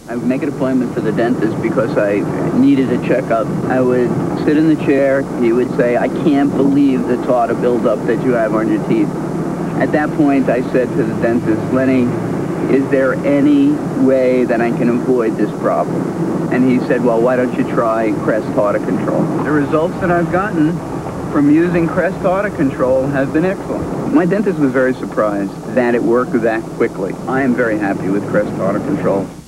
I would make an appointment for the dentist because I needed a checkup. I would sit in the chair. He would say, I can't believe the tartar buildup that you have on your teeth. At that point, I said to the dentist, Lenny, is there any way that I can avoid this problem? And he said, well, why don't you try Crest Tartar Control? The results that I've gotten from using Crest Tartar Control have been excellent. My dentist was very surprised that it worked that quickly. I am very happy with Crest Tartar Control.